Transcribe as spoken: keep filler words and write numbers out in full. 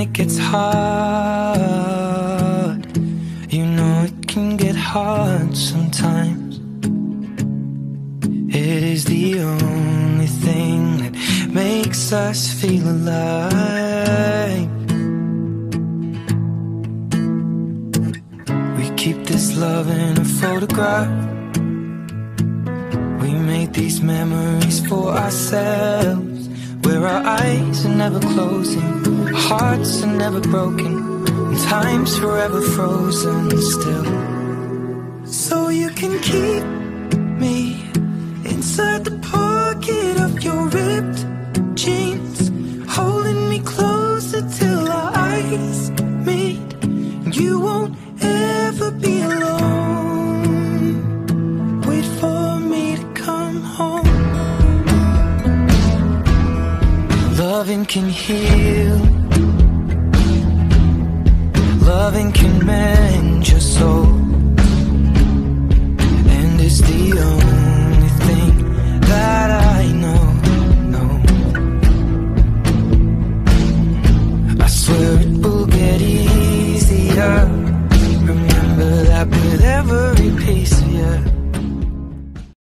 it gets hard. You know it can get hard sometimes. It is the only thing that makes us feel alive. We keep this love in a photograph. We made these memories for ourselves, where our eyes are never closing, hearts are never broken, and time's forever frozen still. So you can keep me inside the pocket of your ripped jeans, holding me closer till our eyes meet. You won't ever be alone. Wait for me to come home. Loving can heal, loving can mend your soul, and it's the only